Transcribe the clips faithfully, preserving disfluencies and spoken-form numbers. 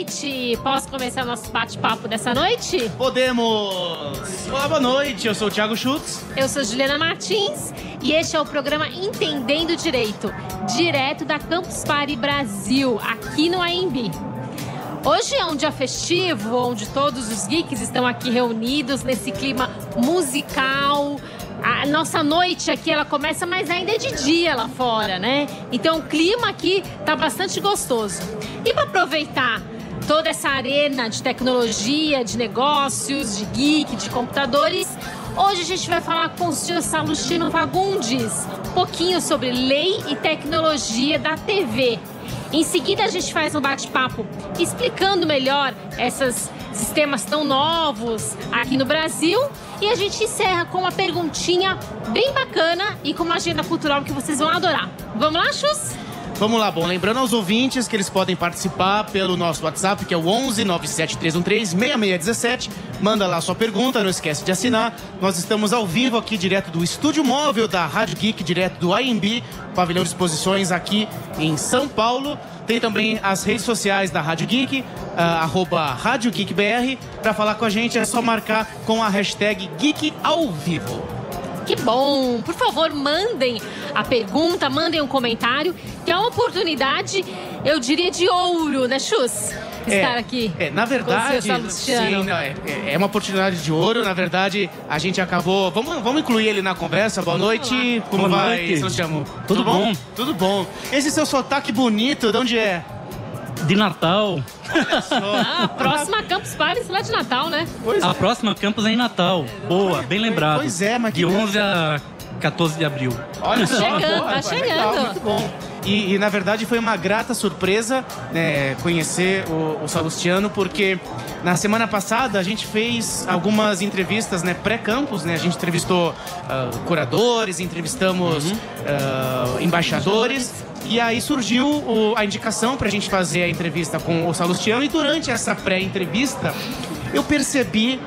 noite. Posso começar nosso bate-papo dessa noite? Podemos! Olá, boa noite. Eu sou o Thiago Schultz. Eu sou Juliana Martins e este é o programa Entendendo Direito, direto da Campus Party Brasil, aqui no A M B. Hoje é um dia festivo, onde todos os geeks estão aqui reunidos nesse clima musical. A nossa noite aqui, ela começa, mas ainda é de dia lá fora, né? Então o clima aqui tá bastante gostoso. E para aproveitar toda essa arena de tecnologia, de negócios, de geek, de computadores, hoje a gente vai falar com o senhor Salustiano Fagundes um pouquinho sobre lei e tecnologia da T V. Em seguida, a gente faz um bate-papo explicando melhor esses sistemas tão novos aqui no Brasil. E a gente encerra com uma perguntinha bem bacana e com uma agenda cultural que vocês vão adorar. Vamos lá, Chus? Vamos lá, bom, lembrando aos ouvintes que eles podem participar pelo nosso WhatsApp, que é o onze nove sete três um três seis seis um sete. Manda lá sua pergunta, não esquece de assinar. Nós estamos ao vivo aqui, direto do estúdio móvel da Rádio Geek, direto do A M B, pavilhão de exposições aqui em São Paulo. Tem também as redes sociais da Rádio Geek, uh, arroba Rádio Geek B R. Para falar com a gente é só marcar com a hashtag Geek ao Vivo. Que bom! Por favor, mandem a pergunta, mandem um comentário, que é uma oportunidade, eu diria, de ouro, né, Chus? Estar é, aqui. É, na verdade, sim, não, é, é uma oportunidade de ouro. Na verdade, a gente acabou... Vamos, vamos incluir ele na conversa. Boa noite. Como Boa vai, noite. Sebastião? Tudo, Tudo bom? bom? Tudo bom. Esse seu sotaque bonito, de onde é? De Natal. Ah, a próxima Campus Party lá de Natal, né? Pois A é. próxima campus é em Natal. Boa, bem lembrado. Pois é, mas que de onze a quatorze de abril. Olha Tá só, chegando, boa, tá é chegando. legal, muito bom. E, e, na verdade, foi uma grata surpresa, né, conhecer o, o Salustiano, porque na semana passada a gente fez algumas entrevistas, né, pré-campus, né? A gente entrevistou uh, curadores, entrevistamos uh, embaixadores. E aí surgiu o, a indicação pra gente fazer a entrevista com o Salustiano. E durante essa pré-entrevista, eu percebi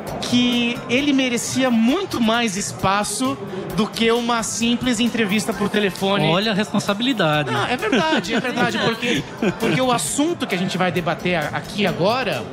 que ele merecia muito mais espaço do que uma simples entrevista por telefone. Olha a responsabilidade. Não, é verdade, é verdade, porque, porque o assunto que a gente vai debater aqui agora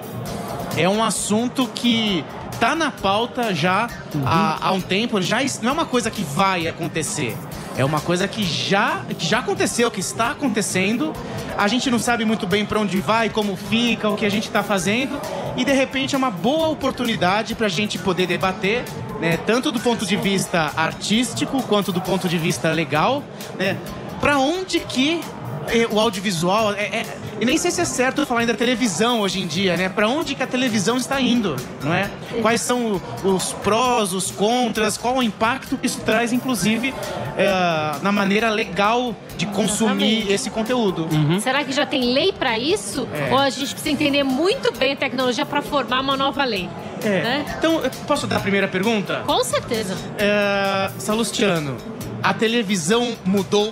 é um assunto que tá na pauta já Uhum. há, há um tempo, já não é uma coisa que vai acontecer, é uma coisa que já, que já aconteceu, que está acontecendo. A gente não sabe muito bem para onde vai, como fica, o que a gente está fazendo, e de repente é uma boa oportunidade para a gente poder debater, né, tanto do ponto de vista artístico quanto do ponto de vista legal, né, para onde que o audiovisual, é, é, e nem sei se é certo falar ainda televisão hoje em dia, né? Para onde que a televisão está indo, não é? Quais são os prós, os contras, qual o impacto que isso traz, inclusive, é, na maneira legal de consumir Exatamente. esse conteúdo. Uhum. Será que já tem lei para isso? É. Ou a gente precisa entender muito bem a tecnologia para formar uma nova lei? É. Né? Então, eu posso dar a primeira pergunta? Com certeza. É, Salustiano, a televisão mudou?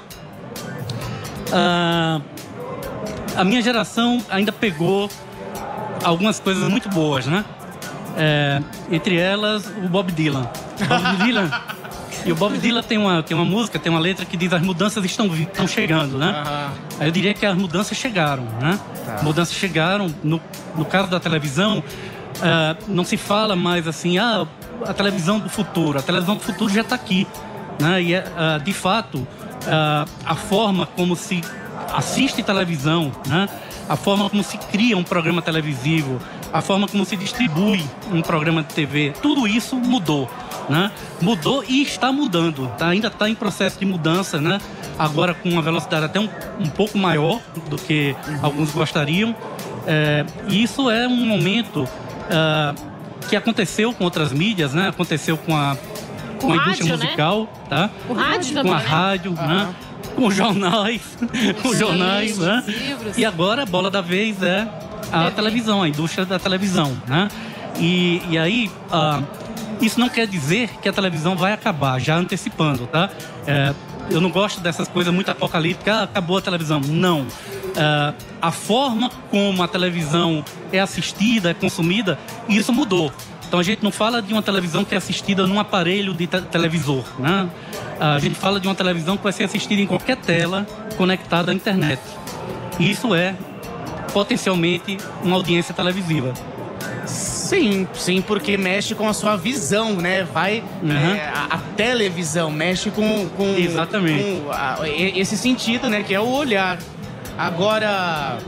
Ah, a minha geração ainda pegou algumas coisas muito boas, né? É, entre elas, o Bob Dylan. Bob Dylan. E o Bob Dylan tem uma, tem uma música, tem uma letra que diz: as mudanças estão, vi- estão chegando, né? Aham. Aí eu diria que as mudanças chegaram, né? Tá. Mudanças chegaram. No, no caso da televisão, ah, não se fala mais assim, ah, a televisão do futuro. A televisão do futuro já está aqui, né? E, ah, de fato, ah, a forma como se assiste televisão, né? A forma como se cria um programa televisivo, a forma como se distribui um programa de T V, tudo isso mudou, né? Mudou e está mudando, tá? Ainda está em processo de mudança, né? Agora com uma velocidade até um, um pouco maior do que alguns gostariam. É, e isso é um momento ah, que aconteceu com outras mídias, né? Aconteceu com a, com a indústria rádio, né? musical, tá? O rádio Com também, a né? rádio, né? Com os jornais, com os jornais, né? livros. E agora a bola da vez é a televisão, a indústria da televisão, né? E, e aí, ah, isso não quer dizer que a televisão vai acabar, já antecipando, tá? É, eu não gosto dessas coisas muito apocalípticas, ah, acabou a televisão. Não. Ah, a forma como a televisão é assistida, é consumida, isso mudou. Então a gente não fala de uma televisão que é assistida num aparelho de te- televisor, né? A gente fala de uma televisão que vai ser assistida em qualquer tela conectada à internet. E isso é potencialmente uma audiência televisiva. Sim, sim, porque mexe com a sua visão, né? Vai Uhum. é, a, a televisão mexe com, com Exatamente. com a- e- esse sentido, né? Que é o olhar. Agora,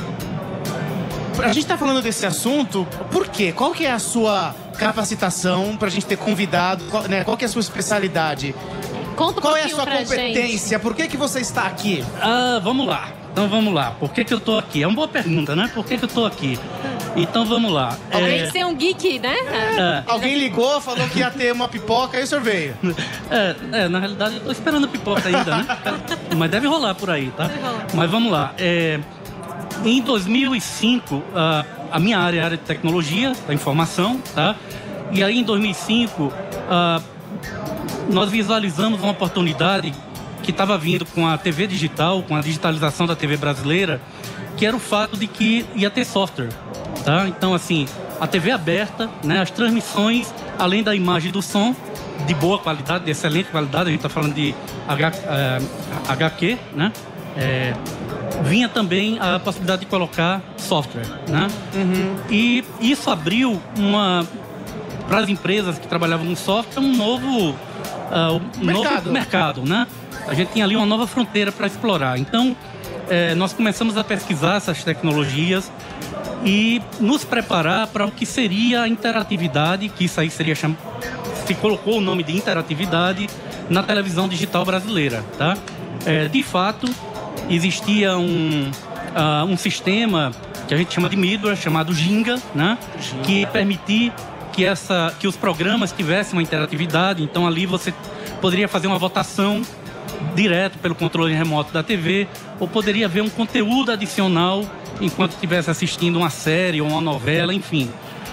a gente tá falando desse assunto, por quê? Qual que é a sua capacitação pra gente ter convidado? Qual, né? Qual que é a sua especialidade? Conta um Qual é a pouquinho sua pra competência? Por que que você está aqui? Ah, vamos lá. Então vamos lá. Por que que eu tô aqui? É uma boa pergunta, né? Por que que eu tô aqui? Então vamos lá. gente. Tem É, que ser um geek, né? é, Alguém ligou, falou que ia ter uma pipoca e o senhor veio. É, é, na realidade eu tô esperando a pipoca ainda, né? Mas deve rolar por aí, tá? Deve rolar. Mas vamos lá. É, em dois mil e cinco, a, a minha área é a área de tecnologia, da informação, tá? E aí em dois mil e cinco, ah, nós visualizamos uma oportunidade que estava vindo com a T V digital, com a digitalização da T V brasileira, que era o fato de que ia ter software, tá? Então, assim, a T V aberta, né? As transmissões, além da imagem e do som, de boa qualidade, de excelente qualidade, a gente está falando de H, eh, H Q, né? É, vinha também a possibilidade de colocar software, né? E isso abriu uma para as empresas que trabalhavam com software um novo, ah, um Mercado. novo mercado, né? A gente tinha ali uma nova fronteira para explorar. Então, eh, nós começamos a pesquisar essas tecnologias e nos preparar para o que seria a interatividade, que isso aí seria cham... se colocou o nome de interatividade na televisão digital brasileira, tá? Eh, de fato, existia um, ah, um sistema que a gente chama de middleware, chamado Ginga, né? Que permitia que, essa, que os programas tivessem uma interatividade. Então ali você poderia fazer uma votação direto pelo controle remoto da T V, ou poderia ver um conteúdo adicional enquanto estivesse assistindo uma série ou uma novela, enfim.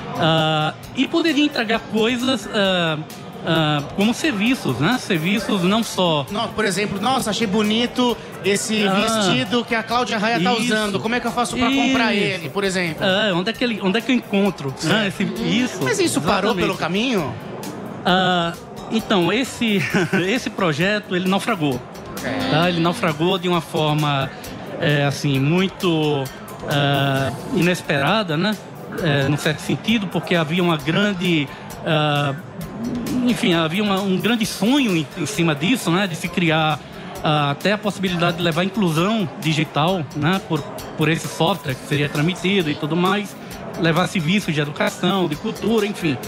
Ah, e poderia entregar coisas ah, ah, como serviços, né? Serviços não só... No- por exemplo, nossa, achei bonito esse Ah, vestido que a Cláudia Raia tá isso. usando. Como é que eu faço pra comprar Isso. ele, por exemplo? Ah, onde, é que ele, onde é que eu encontro? Né? Esse, isso. Mas isso parou exatamente. pelo caminho? Ah, então, esse, esse projeto, ele naufragou. Tá? Ele naufragou de uma forma, é, assim, muito ah, inesperada, né? É, num certo sentido, porque havia uma grande... ah, enfim, havia uma- um grande sonho em, em cima disso, né? De se criar ah, até a possibilidade de levar inclusão digital, né? Por, por esse software que seria transmitido e tudo mais. Levar serviços de educação, de cultura, enfim.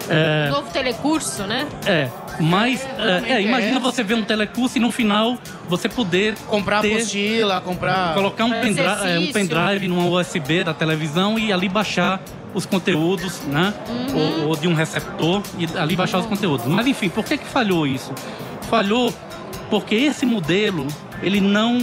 É, Novo telecurso, né? é, mas é, é, imagina é. você ver um telecurso e no final você poder Comprar ter, apostila, comprar... colocar um, É, pendri é, um exercício. pendrive numa U S B da televisão e ali baixar os conteúdos, né? Uhum. Ou, ou de um receptor e ali baixar os conteúdos. Mas enfim, por que que falhou isso? Falhou porque esse modelo, ele não,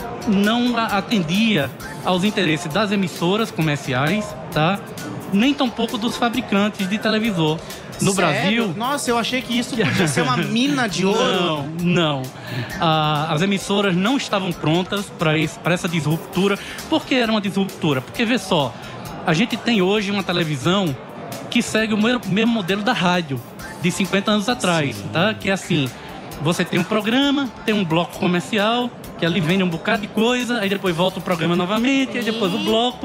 não a- atendia aos interesses das emissoras comerciais, tá? Nem tampouco dos fabricantes de televisor. No Sério? Brasil... Nossa, eu achei que isso podia ser uma mina de ouro. Não, não. Ah, as emissoras não estavam prontas para essa disruptura. Por que era uma disruptura? Porque, vê só, a gente tem hoje uma televisão que segue o mesmo, mesmo modelo da rádio, de cinquenta anos atrás, tá? Que é assim, você tem um programa, tem um bloco comercial, que ali vende um bocado de coisa, aí depois volta o programa novamente, aí depois o bloco...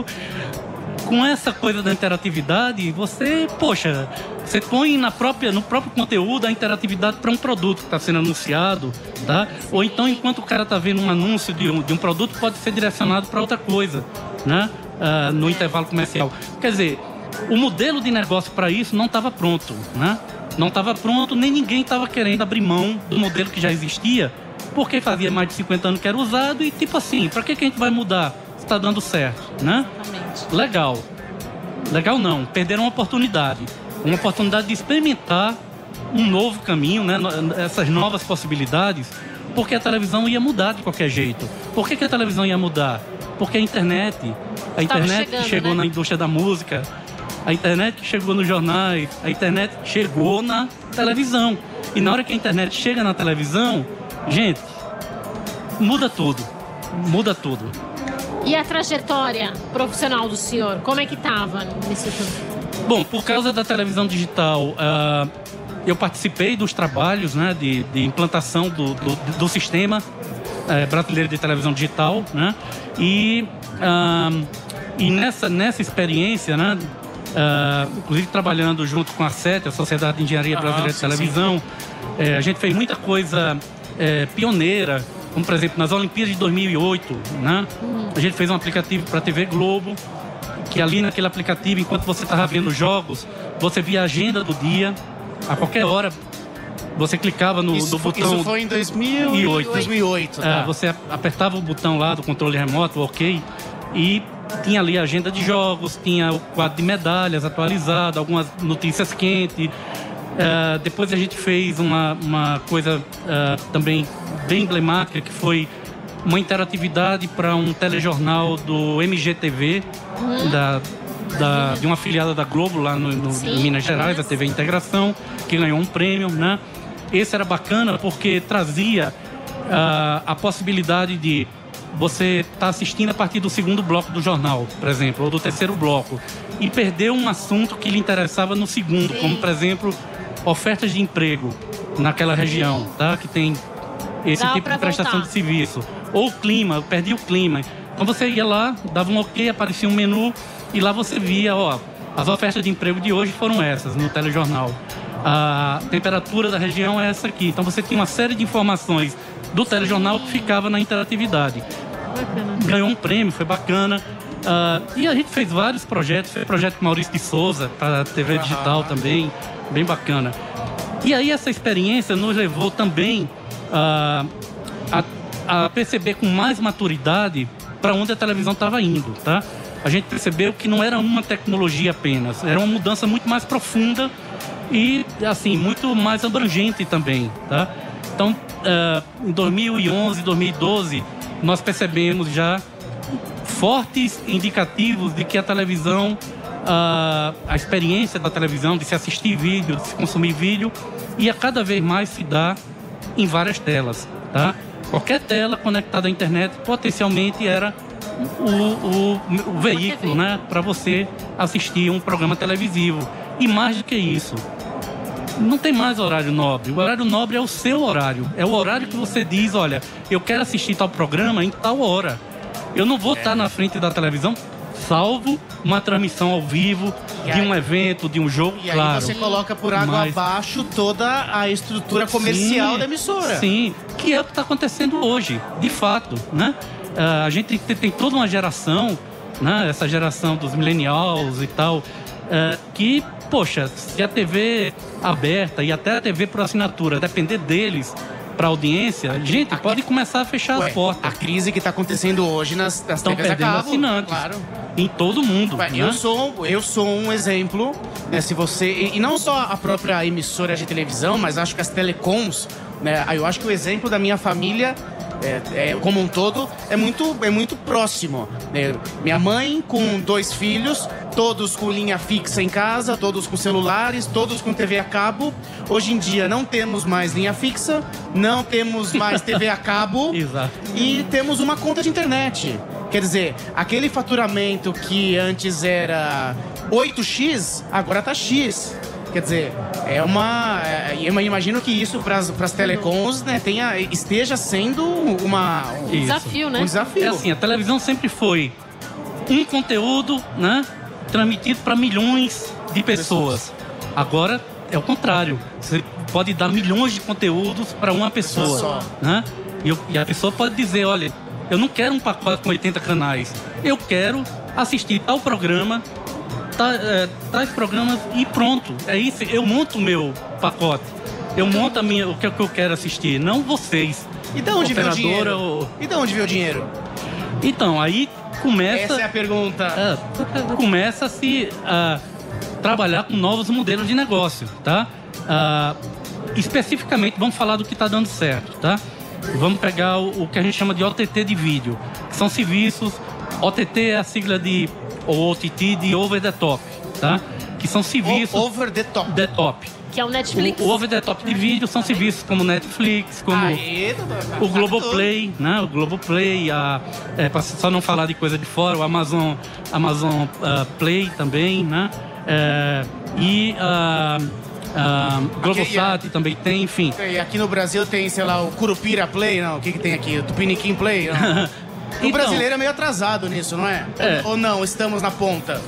Com essa coisa da interatividade, você, poxa, você põe na própria, no próprio conteúdo a interatividade para um produto que está sendo anunciado, tá? Ou então, enquanto o cara está vendo um anúncio de um, de um produto, pode ser direcionado para outra coisa, né? Ah, no intervalo comercial. Quer dizer, o modelo de negócio para isso não estava pronto, né? Não estava pronto, nem ninguém estava querendo abrir mão do modelo que já existia, porque fazia mais de cinquenta anos que era usado e, tipo assim, para que, que a gente vai mudar? Está dando certo, né? Exatamente. Legal. Legal não, perderam uma oportunidade. Uma oportunidade de experimentar um novo caminho, né? Essas novas possibilidades, porque a televisão ia mudar de qualquer jeito. Por que, que a televisão ia mudar? Porque a internet, a Estava internet chegando, que chegou né? na indústria da música, a internet que chegou nos jornais, a internet chegou na televisão. E na hora que a internet chega na televisão, gente, muda tudo. Muda tudo. E a trajetória profissional do senhor, como é que estava nesse tudo? Bom, por causa da televisão digital, ah, eu participei dos trabalhos, né, de, de implantação do, do, do sistema eh, brasileiro de televisão digital, né? E ah, E nessa, nessa experiência, né, uh, inclusive trabalhando junto com a SET, a Sociedade de Engenharia Brasileira ah, de Televisão, é, a gente fez muita coisa é, pioneira, como por exemplo nas Olimpíadas de dois mil e oito, né, uhum. a gente fez um aplicativo para a T V Globo, que ali naquele aplicativo, enquanto você estava vendo jogos, você via a agenda do dia, a qualquer hora. Você clicava no, isso, no botão... Isso foi em dois mil e oito. dois mil e oito, tá? É, você apertava o botão lá do controle remoto, ok, e tinha ali a agenda de jogos, tinha o quadro de medalhas atualizado, algumas notícias quentes. É, depois a gente fez uma, uma coisa é, também bem emblemática, que foi uma interatividade para um telejornal do M G T V, uhum. da, da, de uma afiliada da Globo lá no, no, em Minas Gerais, a T V Integração, que ganhou um prêmio, né? Esse era bacana porque trazia uh, a possibilidade de você estar tá assistindo a partir do segundo bloco do jornal, por exemplo, ou do terceiro bloco, e perder um assunto que lhe interessava no segundo, como, por exemplo, ofertas de emprego naquela região, tá? Que tem esse Dá tipo de prestação voltar. de serviço. Ou o clima, eu perdi o clima. Então você ia lá, dava um ok, aparecia um menu, e lá você via, ó, as ofertas de emprego de hoje foram essas, no telejornal. A temperatura da região é essa aqui. Então você tinha uma série de informações do telejornal que ficava na interatividade. Bacana. Ganhou um prêmio, foi bacana. Uh, e a gente fez vários projetos. Fez projeto com Maurício de Souza para a T V digital também, bem bacana. E aí essa experiência nos levou também uh, a, a perceber com mais maturidade para onde a televisão estava indo, tá? A gente percebeu que não era uma tecnologia apenas, era uma mudança muito mais profunda e, assim, muito mais abrangente também, tá? Então, uh, em dois mil e onze, dois mil e doze, nós percebemos já fortes indicativos de que a televisão, uh, a experiência da televisão, de se assistir vídeo, de se consumir vídeo, ia cada vez mais se dar em várias telas, tá? Qualquer tela conectada à internet potencialmente era o, o, o veículo, né, para você assistir um programa televisivo. E mais do que isso, não tem mais horário nobre. O horário nobre é o seu horário. É o horário que você diz, olha, eu quero assistir tal programa em tal hora. Eu não vou é. estar na frente da televisão, salvo uma transmissão ao vivo e de aí, um evento, de um jogo, e claro. E aí você coloca por água Mas... abaixo toda a estrutura comercial sim, da emissora. Sim, que é o que está acontecendo hoje, de fato, né? Uh, a gente tem, tem toda uma geração, né? Essa geração dos millennials e tal, uh, que, poxa, se a T V aberta e até a T V por assinatura depender deles para audiência, gente, a pode começar a fechar Ué, as portas. A crise que está acontecendo hoje nas, nas Estão T Vs perdendo a cabo, assinantes. Claro. Em todo mundo. Ué, né? eu, sou, eu sou um exemplo, né, se você... E, e não só a própria emissora de televisão, mas acho que as telecoms, né, eu acho que o exemplo da minha família... É, é, como um todo, é muito, é muito próximo. É, minha mãe com dois filhos, todos com linha fixa em casa, todos com celulares, todos com T V a cabo. Hoje em dia não temos mais linha fixa, não temos mais T V a cabo Exato. E temos uma conta de internet. Quer dizer, aquele faturamento que antes era oito x, agora tá X. Quer dizer, é uma... Eu imagino que isso para as telecoms, né, tenha, esteja sendo uma, um desafio, né? Um desafio. É assim, a televisão sempre foi um conteúdo, né, transmitido para milhões de pessoas. Agora é o contrário. Você pode dar milhões de conteúdos para uma pessoa. Só. Né? E, eu, e a pessoa pode dizer, olha, eu não quero um pacote com oitenta canais. Eu quero assistir tal programa... Tá, é, tais programas e pronto, é isso, eu monto o meu pacote, eu monto a minha, o que, que eu quero assistir, não vocês. E de onde veio o dinheiro? Ou... E de onde veio o dinheiro? Então, aí começa... Essa é a pergunta. É, começa a se a trabalhar com novos modelos de negócio, tá? Ah, especificamente, vamos falar do que está dando certo, tá? Vamos pegar o, o que a gente chama de O T T de vídeo, que são serviços, O T T é a sigla de ou O T T de over the top, tá? Que são serviços... O over the top. The top. Que é o Netflix. O, o over the top de vídeo são serviços como Netflix, como Aê, o Globoplay, né? O Globoplay, a, é, pra só não falar de coisa de fora, o Amazon, Amazon uh, Play também, né? É, e a... Uh, Globosat aqui, também tem, enfim. E aqui no Brasil tem, sei lá, o Curupira Play, não? O que que tem aqui? O Tupiniquim Play, não? O então, brasileiro é meio atrasado nisso, não é? é? Ou não, estamos na ponta?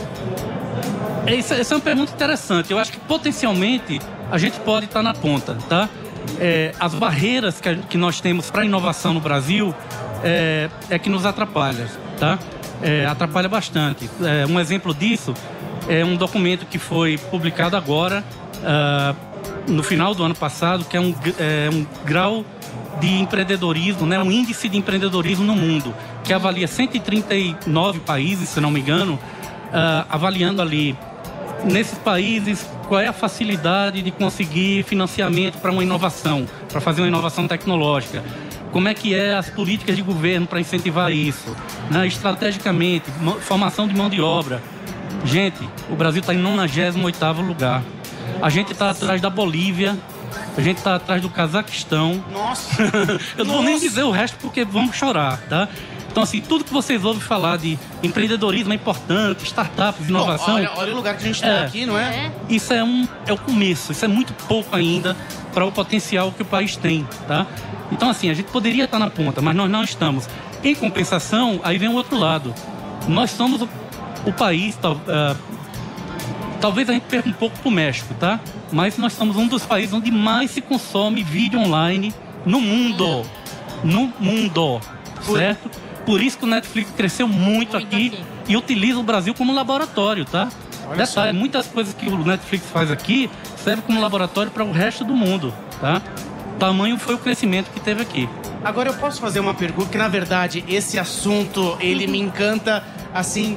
Essa, essa é uma pergunta interessante. Eu acho que potencialmente a gente pode estar na ponta, tá? É, as barreiras que, a, que nós temos para a inovação no Brasil é, é que nos atrapalha, tá? É, atrapalha bastante. É, um exemplo disso é um documento que foi publicado agora, uh, no final do ano passado, que é um, é um grau de empreendedorismo, né? Um índice de empreendedorismo no mundo, que avalia cento e trinta e nove países, se não me engano, uh, avaliando ali, nesses países, qual é a facilidade de conseguir financiamento para uma inovação, para fazer uma inovação tecnológica. Como é que é as políticas de governo para incentivar isso, né? Estrategicamente, formação de mão de obra. Gente, o Brasil está em nonagésimo oitavo lugar. A gente está atrás da Bolívia, a gente está atrás do Cazaquistão. Nossa! Eu não vou nem dizer o resto porque vamos chorar, tá? Então, assim, tudo que vocês ouvem falar de empreendedorismo é importante, startups, inovação... Bom, olha, olha o lugar que a gente está é, aqui, não é? Isso é, um, é o começo, isso é muito pouco ainda para o potencial que o país tem, tá? Então, assim, a gente poderia estar na ponta, mas nós não estamos. Em compensação, aí vem o outro lado. Nós somos o, o país... Uh, talvez a gente perca um pouco para o México, tá? Mas nós somos um dos países onde mais se consome vídeo online no mundo. No mundo, certo? Por isso que o Netflix cresceu muito, muito aqui, aqui e utiliza o Brasil como laboratório, tá? Olha Detalhe, só. Muitas coisas que o Netflix faz aqui servem como laboratório para o resto do mundo, tá? Tamanho foi o crescimento que teve aqui. Agora eu posso fazer uma pergunta, que na verdade esse assunto, ele me encanta, assim...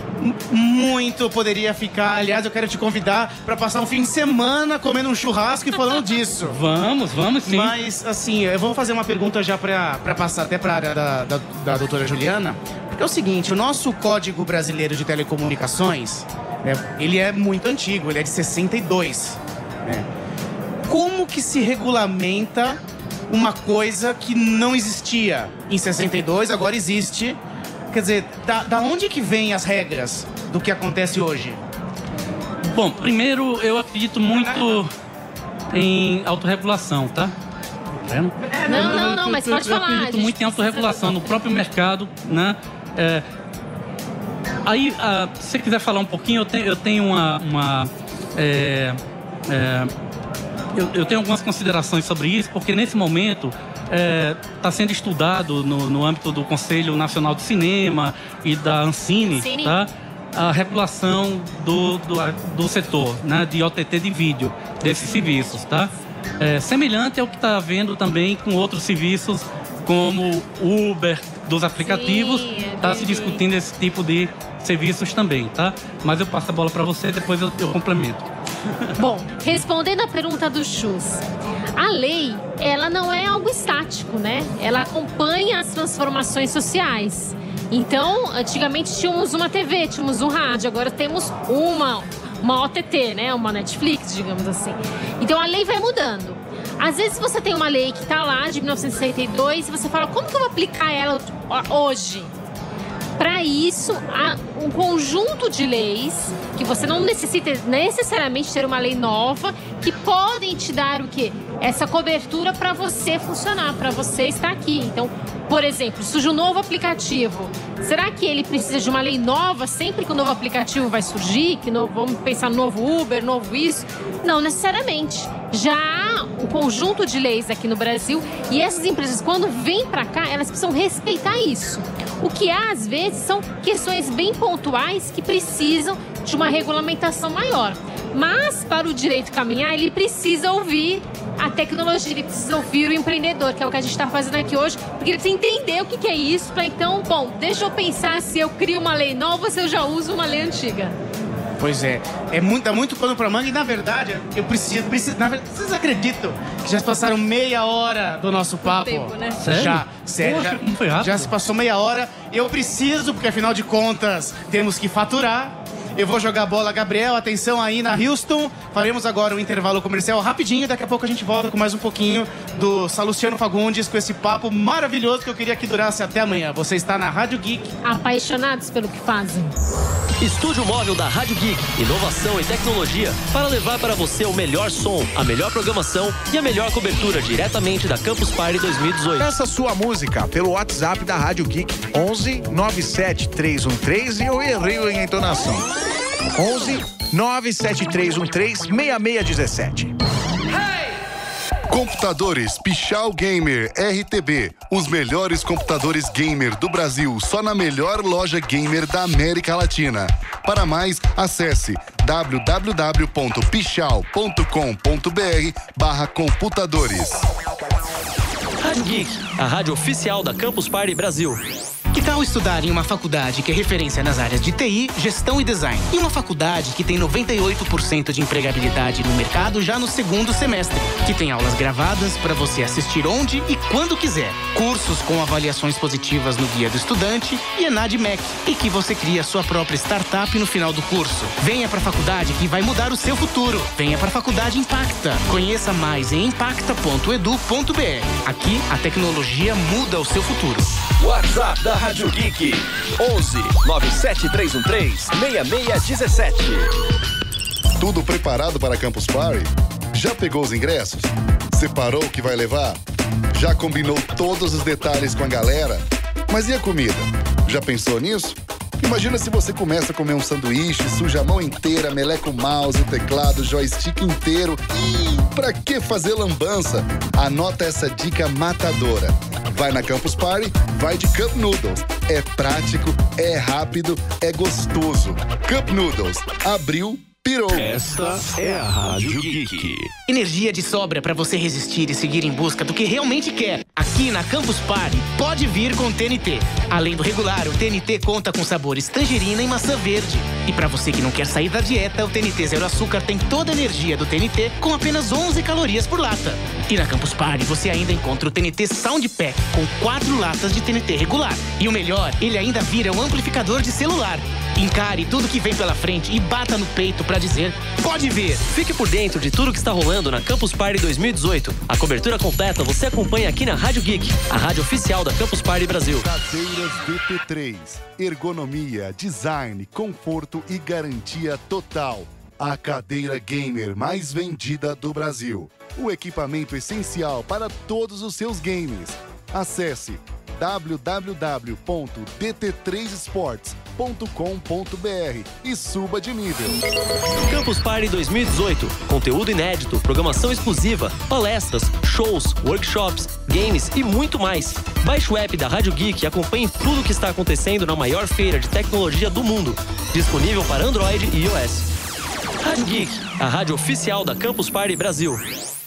muito poderia ficar. Aliás, eu quero te convidar para passar um fim de semana comendo um churrasco e falando disso. Vamos, vamos sim. Mas, assim, eu vou fazer uma pergunta já para passar até para a área da, da, da doutora Juliana. Porque é o seguinte, o nosso Código Brasileiro de Telecomunicações, né, ele é muito antigo, ele é de sessenta e dois. Né? Como que se regulamenta uma coisa que não existia em sessenta e dois, agora existe? Quer dizer, da, da onde que vêm as regras do que acontece hoje? Bom, primeiro eu acredito muito em autorregulação, tá? Não, não, não, mas pode eu, eu falar. Eu acredito muito em autorregulação no próprio mercado, né? É, aí, ah, se você quiser falar um pouquinho, eu tenho, eu tenho uma... uma é, é, eu, eu tenho algumas considerações sobre isso, porque nesse momento... está é, sendo estudado no, no âmbito do Conselho Nacional de Cinema e da Ancine, tá? A regulação do, do, do setor, né? De O T T de vídeo, desses serviços, tá? É, semelhante ao que está havendo também com outros serviços como Uber, dos aplicativos, está se discutindo esse tipo de serviços também, tá? Mas eu passo a bola para você, depois eu, eu complemento. Bom, respondendo a pergunta do Chus, a lei, ela não é algo estático, né? Ela acompanha as transformações sociais. Então, antigamente tínhamos uma T V, tínhamos um rádio, agora temos uma, uma O T T, né? Uma Netflix, digamos assim. Então, a lei vai mudando. Às vezes você tem uma lei que está lá, de mil novecentos e sessenta e dois, e você fala, como que eu vou aplicar ela hoje? Para isso, há um conjunto de leis que você não necessita necessariamente ter uma lei nova, que podem te dar o quê? Essa cobertura para você funcionar, para você estar aqui. Então, por exemplo, surge um novo aplicativo. Será que ele precisa de uma lei nova sempre que o novo aplicativo vai surgir? Que no, vamos pensar no novo Uber, novo isso? Não necessariamente. Já há um conjunto de leis aqui no Brasil e essas empresas, quando vêm para cá, elas precisam respeitar isso. O que há, às vezes, são questões bem pontuais que precisam de uma regulamentação maior. Mas, para o direito caminhar, ele precisa ouvir a tecnologia, ele precisa ouvir o empreendedor, que é o que a gente está fazendo aqui hoje, porque ele precisa entender o que, que é isso, para então, bom, deixa eu pensar se eu crio uma lei nova ou se eu já uso uma lei antiga. Pois é, é muito, dá muito pano pra manga e, na verdade, eu preciso, preciso na verdade, vocês acreditam que já se passaram meia hora do nosso papo? Tempo, né? Sério? Já, sério, Poxa, já, não foi rápido? já se passou meia hora. Eu preciso, porque afinal de contas, temos que faturar. Eu vou jogar a bola, Gabriel, atenção aí na Houston. Faremos agora o intervalo comercial rapidinho. Daqui a pouco a gente volta com mais um pouquinho do Salustiano Fagundes, com esse papo maravilhoso que eu queria que durasse até amanhã. Você está na Rádio Geek. Apaixonados pelo que fazem. Estúdio móvel da Rádio Geek. Inovação e tecnologia para levar para você o melhor som, a melhor programação e a melhor cobertura diretamente da Campus Party dois mil e dezoito. Peça sua música pelo WhatsApp da Rádio Geek onze nove sete três um três e eu errei em entonação. onze nove sete três um três seis seis um sete. Computadores Pichau Gamer R T B. Os melhores computadores gamer do Brasil, só na melhor loja gamer da América Latina. Para mais, acesse w w w ponto pichau ponto com ponto b r barra computadores. Rádio Geek, a rádio oficial da Campus Party Brasil. Que tal estudar em uma faculdade que é referência nas áreas de T I, gestão e design? E uma faculdade que tem noventa e oito por cento de empregabilidade no mercado já no segundo semestre. Que tem aulas gravadas para você assistir onde e quando quiser. Cursos com avaliações positivas no Guia do Estudante e ENAD-MEC. E que você cria sua própria startup no final do curso. Venha para a faculdade que vai mudar o seu futuro. Venha para a Faculdade Impacta. Conheça mais em impacta ponto edu ponto b r. Aqui, a tecnologia muda o seu futuro. WhatsApp da Rádio Geek onze nove sete três um três seis seis um sete. Tudo preparado para a Campus Party? Já pegou os ingressos? Separou o que vai levar? Já combinou todos os detalhes com a galera? Mas e a comida? Já pensou nisso? Imagina se você começa a comer um sanduíche, suja a mão inteira, meleca o mouse, o teclado, o joystick inteiro. Ih, pra que fazer lambança? Anota essa dica matadora. Vai na Campus Party, vai de Cup Noodles. É prático, é rápido, é gostoso. Cup Noodles, abriu, pirou. Esta é a Rádio Geek. Energia de sobra para você resistir e seguir em busca do que realmente quer. Aqui na Campus Party, pode vir com T N T. Além do regular, o T N T conta com sabores tangerina e maçã verde. E para você que não quer sair da dieta, o T N T Zero Açúcar tem toda a energia do T N T com apenas onze calorias por lata. E na Campus Party você ainda encontra o T N T Sound Pack com quatro latas de T N T regular. E o melhor, ele ainda vira um amplificador de celular. Encare tudo que vem pela frente e bata no peito para dizer, pode vir. Fique por dentro de tudo que está rolando na Campus Party dois mil e dezoito. A cobertura completa você acompanha aqui na Rádio Geek, a rádio oficial da Campus Party Brasil. Cadeiras D T três. Ergonomia, design, conforto e garantia total. A cadeira gamer mais vendida do Brasil. O equipamento essencial para todos os seus games. Acesse w w w ponto d t três sports ponto com ponto b r e suba de nível. Campus Party dois mil e dezoito. Conteúdo inédito, programação exclusiva, palestras, shows, workshops, games e muito mais. Baixe o app da Rádio Geek e acompanhe tudo o que está acontecendo na maior feira de tecnologia do mundo. Disponível para Android e iOS. Rádio Geek, a rádio oficial da Campus Party Brasil.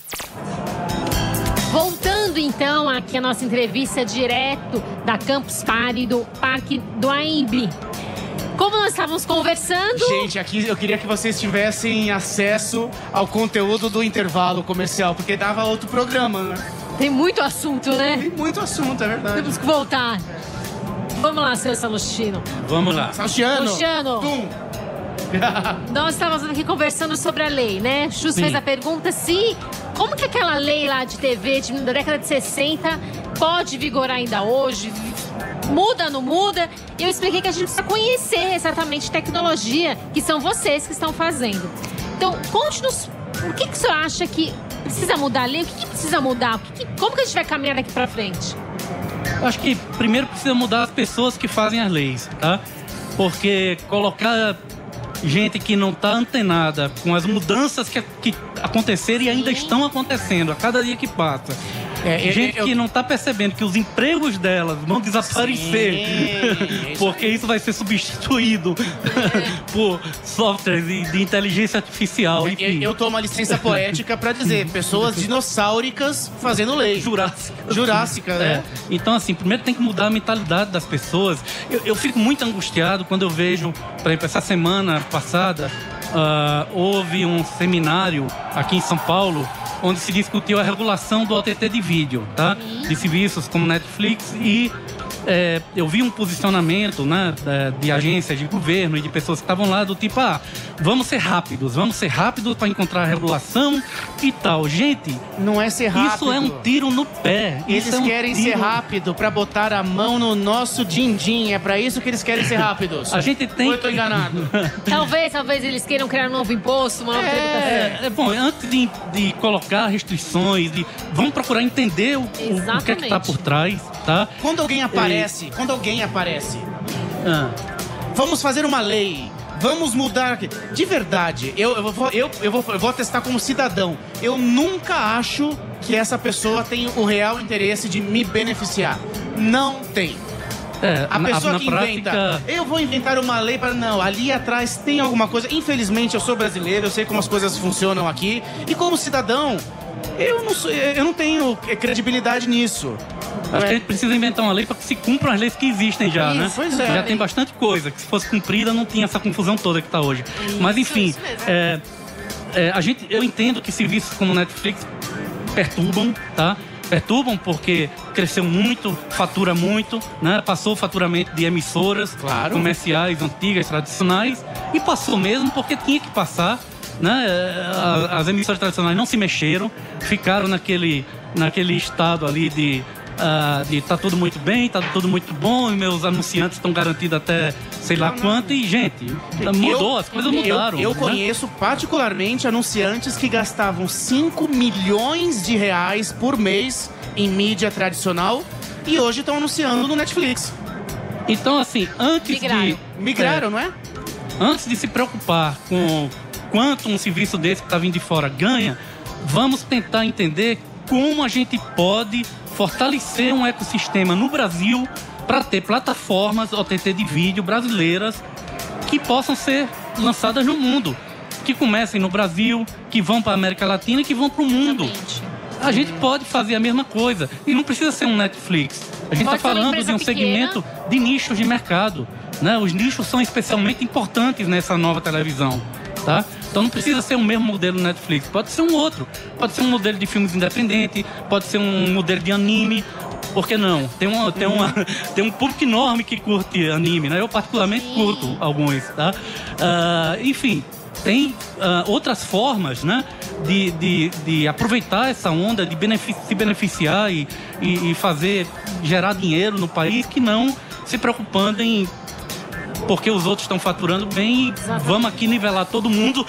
Voltando então aqui a nossa entrevista direto da Campus Party do Parque do A M B. Como nós estávamos conversando... Gente, aqui eu queria que vocês tivessem acesso ao conteúdo do intervalo comercial, porque dava outro programa, né? Tem muito assunto, né? Tem muito assunto, é verdade. Temos que voltar. Vamos lá, seu Salustino. Vamos lá. Salutiano. Salutiano. Tum. Nós estávamos aqui conversando sobre a lei, né? Chus Sim. fez a pergunta se... Como que aquela lei lá de T V de, da década de sessenta pode vigorar ainda hoje? Muda, não muda? E eu expliquei que a gente precisa conhecer exatamente tecnologia, que são vocês que estão fazendo. Então, conte-nos, o que, que o senhor acha que precisa mudar a lei? O que, que precisa mudar? O que que, como que a gente vai caminhar daqui pra frente? Eu acho que primeiro precisa mudar as pessoas que fazem as leis, tá? Porque colocar gente que não está antenada com as mudanças que, que aconteceram e ainda estão acontecendo a cada dia que passa. É, gente eu, eu... que não está percebendo que os empregos delas vão desaparecer. Sim, porque isso vai ser substituído por softwares de, de inteligência artificial. Eu, eu tomo a licença poética para dizer pessoas dinossáuricas fazendo lei. Jurássica. Jurássica, é. né? Então, assim, primeiro tem que mudar a mentalidade das pessoas. Eu, eu fico muito angustiado quando eu vejo, por exemplo, essa semana passada, uh, houve um seminário aqui em São Paulo onde se discutiu a regulação do O T T de vídeo, tá? De serviços como Netflix e é, eu vi um posicionamento, né, de agências de governo e de pessoas que estavam lá do tipo, ah, vamos ser rápidos, vamos ser rápidos para encontrar a regulação e tal. Gente, não é ser rápido. Isso é um tiro no pé. Eles é um querem tiro... ser rápido para botar a mão no nosso din-din. É para isso que eles querem ser rápidos. A gente tem. Ou eu tô enganado? Talvez, talvez eles queiram criar um novo imposto, uma nova tributação. É, é bom, antes de, de colocar restrições, de, vamos procurar entender o, o que é que está por trás, tá? Quando alguém aparece, e... quando alguém aparece, ah. vamos fazer uma lei, vamos mudar aqui. De verdade, eu, eu, vou, eu, eu, vou, eu vou atestar como cidadão. Eu nunca acho que essa pessoa tem o real interesse de me beneficiar. Não tem. É, a pessoa na, na que prática... inventa, eu vou inventar uma lei para... Não, ali atrás tem alguma coisa. Infelizmente, eu sou brasileiro, eu sei como as coisas funcionam aqui. E como cidadão, eu não, sou, eu não tenho credibilidade nisso. Acho é. que a gente precisa inventar uma lei para que se cumpram as leis que existem já, isso, né? Pois é. Já tem bastante coisa, que se fosse cumprida não tinha essa confusão toda que está hoje. Isso, Mas enfim, é, é, a gente, eu entendo que serviços como Netflix perturbam, tá? Perturbam porque cresceu muito, fatura muito, né? Passou o faturamento de emissoras claro. comerciais, antigas, tradicionais, e passou mesmo porque tinha que passar, né? As emissoras tradicionais não se mexeram, ficaram naquele, naquele estado ali de Uh, de tá tudo muito bem, tá tudo muito bom, e meus anunciantes estão garantidos até sei lá quanto, e gente, mudou, eu, as coisas mudaram. Eu, eu né? conheço particularmente anunciantes que gastavam cinco milhões de reais por mês em mídia tradicional e hoje estão anunciando no Netflix. Então, assim, antes Migraram. de... Migraram, é, não é? Antes de se preocupar com quanto um serviço desse que tá vindo de fora ganha, vamos tentar entender como a gente pode fortalecer um ecossistema no Brasil para ter plataformas O T T de vídeo brasileiras que possam ser lançadas no mundo, que comecem no Brasil, que vão para a América Latina e que vão para o mundo. Exatamente. A gente pode fazer a mesma coisa e não precisa ser um Netflix. A gente está falando de um pequena. segmento de nichos de mercado, né? Os nichos são especialmente importantes nessa nova televisão, tá? Então não precisa ser o mesmo modelo Netflix, pode ser um outro. Pode ser um modelo de filmes independente, pode ser um modelo de anime. Por que não? Tem, uma, tem, uma, tem um público enorme que curte anime, né? Eu particularmente curto alguns, tá? Uh, enfim, tem uh, outras formas, né? De, de, de aproveitar essa onda, de benefici- se beneficiar e, e, e fazer, gerar dinheiro no país, que não se preocupando em porque os outros estão faturando bem e vamos aqui nivelar todo mundo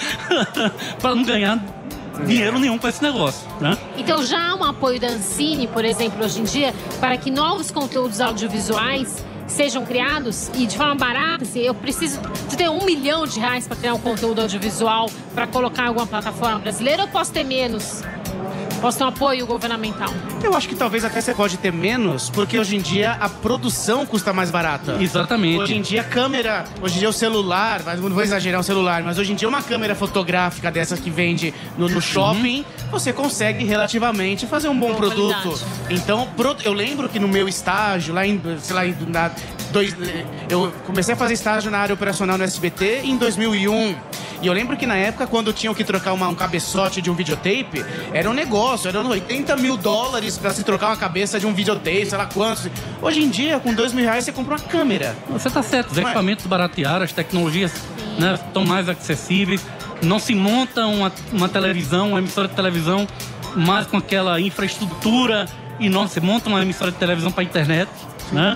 para não ganhar dinheiro nenhum com esse negócio, né? Então já há um apoio da Ancine, por exemplo, hoje em dia, para que novos conteúdos audiovisuais sejam criados e de forma barata. Assim, eu preciso ter um milhão de reais para criar um conteúdo audiovisual para colocar em alguma plataforma brasileira, ou posso ter menos? Posso ter um apoio governamental? Eu acho que talvez até você pode ter menos, porque hoje em dia a produção custa mais barata. Exatamente. Hoje em dia a câmera, hoje em dia o celular, mas não vou exagerar o celular, mas hoje em dia uma câmera fotográfica dessas que vende no, no shopping, uhum. você consegue relativamente fazer um bom Boa produto. Qualidade. Então, eu lembro que no meu estágio, lá em, sei lá, na, dois, eu comecei a fazer estágio na área operacional no S B T em dois mil e um. E eu lembro que na época, quando tinham que trocar uma, um cabeçote de um videotape, era um negócio, eram oitenta mil dólares pra se trocar uma cabeça de um videotape, sei lá quantos. Hoje em dia, com dois mil reais, você compra uma câmera. Você tá certo, os equipamentos baratearam, as tecnologias, né, estão mais acessíveis. Não se monta uma, uma televisão, uma emissora de televisão, mais com aquela infraestrutura enorme. Você monta uma emissora de televisão para internet, né?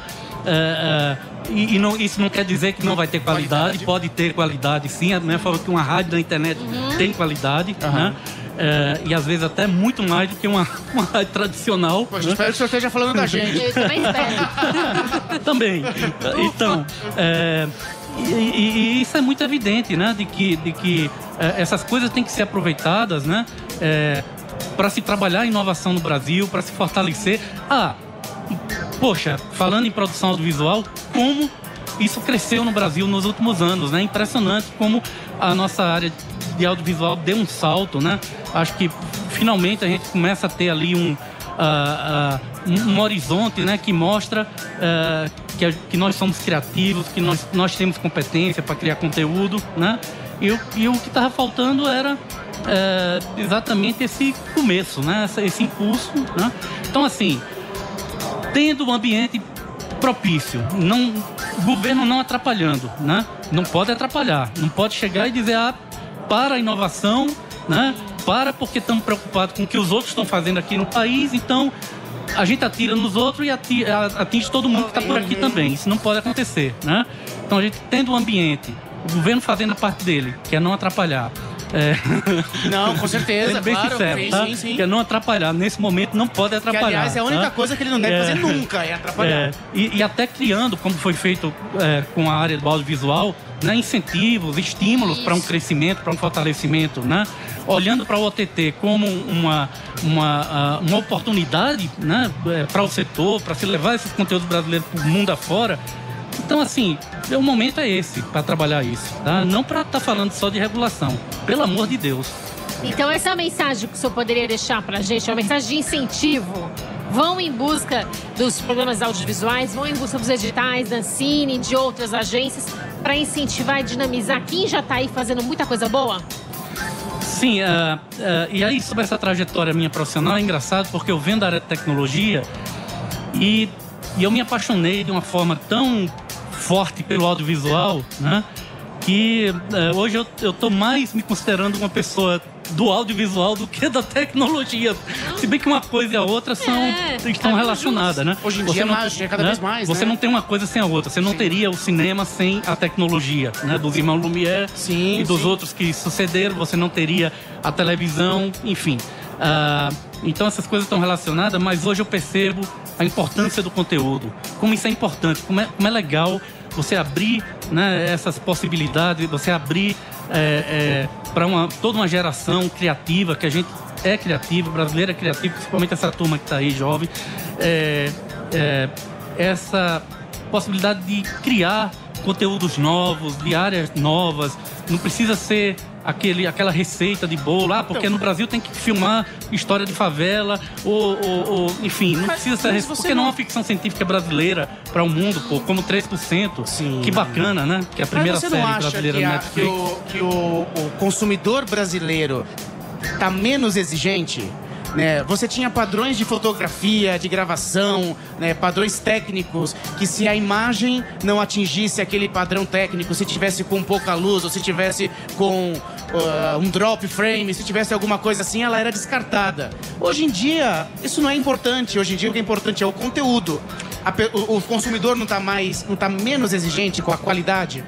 É, é, e, e não, isso não quer dizer que não vai ter qualidade, qualidade. Pode ter qualidade sim, a mesma forma que uma rádio da internet uhum. tem qualidade, uhum. né? É, e às vezes até muito mais do que uma, uma rádio tradicional. Pô, a gente né? espera que o senhor esteja falando da gente. Eu também espero. Também. Então, é, e, e, e isso é muito evidente, né? De que, de que é, essas coisas têm que ser aproveitadas, né? É, para se trabalhar a inovação no Brasil, para se fortalecer. Ah, poxa, falando em produção audiovisual, como isso cresceu no Brasil nos últimos anos, né? Impressionante como a nossa área de audiovisual deu um salto, né? Acho que finalmente a gente começa a ter ali um, uh, uh, um horizonte, né? Que mostra uh, que, que nós somos criativos, que nós, nós temos competência para criar conteúdo, né? E, e o que estava faltando era uh, exatamente esse começo, né? Esse, esse impulso, né? Então, assim, tendo um ambiente propício. Não, o governo não atrapalhando, né? Não pode atrapalhar. Não pode chegar e dizer, ah, para a inovação, né? Para porque estamos preocupados com o que os outros estão fazendo aqui no país, então a gente atira nos outros e ati- atinge todo mundo que está por aqui também. Isso não pode acontecer, né? Então a gente tendo um ambiente, o governo fazendo a parte dele, que é não atrapalhar. É... Não, com certeza, Sendo bem claro. sincero, Sim, tá? sim, sim. Que é não atrapalhar. Nesse momento não pode Que, atrapalhar. aliás, é a única tá? coisa que ele não deve É. fazer nunca, é atrapalhar. É, e, e até criando, como foi feito é, com a área do audiovisual, né, incentivos, estímulos para um crescimento, para um fortalecimento, né? Olhando para o O T T como uma, uma, uma oportunidade, né, para o setor, para se levar esses conteúdos brasileiros para o mundo afora. Então, assim, o momento é esse para trabalhar isso, tá? Não para estar tá falando só de regulação, pelo amor de Deus. Então, essa é a mensagem que o senhor poderia deixar para a gente, é uma mensagem de incentivo. Vão em busca dos programas audiovisuais, vão em busca dos editais da Ancine, de outras agências, para incentivar e dinamizar quem já está aí fazendo muita coisa boa? Sim, uh, uh, e aí sobre essa trajetória minha profissional é engraçado porque eu venho da área de tecnologia e, e eu me apaixonei de uma forma tão forte pelo audiovisual, né? Que uh, hoje eu, eu tô mais me considerando uma pessoa do audiovisual do que da tecnologia. Se bem que uma coisa e a outra são, É, estão é relacionadas, né? Hoje em Você dia não- mais, é cada vez mais, Você né? não tem uma coisa sem a outra. Você não teria o cinema sem a tecnologia, né? Dos irmãos Lumière Sim, e dos sim. outros que sucederam. Você não teria a televisão, enfim. Ah, então essas coisas estão relacionadas, mas hoje eu percebo a importância do conteúdo. Como isso é importante, como é, como é legal você abrir, né, essas possibilidades, você abrir é, é, para uma, toda uma geração criativa, que a gente é criativa, brasileira é criativa, principalmente essa turma que está aí, jovem, é, é, essa possibilidade de criar conteúdos novos, de áreas novas. Não precisa ser aquele, aquela receita de bolo, ah, porque no Brasil tem que filmar história de favela, ou, ou, ou enfim, não Mas- precisa ser mas receita, você porque não é não- uma ficção científica brasileira para o mundo, pô, como três por cento. Sim. Que bacana, né? Que é a primeira Mas você série não acha brasileira que, no a- que, Netflix. o, que o, o consumidor brasileiro tá menos exigente? Né? Você tinha padrões de fotografia, de gravação, né? Padrões técnicos, que se a imagem não atingisse aquele padrão técnico, se tivesse com pouca luz, ou se tivesse com uh, um drop frame, se tivesse alguma coisa assim, ela era descartada. Hoje em dia, isso não é importante. Hoje em dia, o que é importante é o conteúdo. A pe- o, o consumidor não tá mais, não tá menos exigente com a qualidade.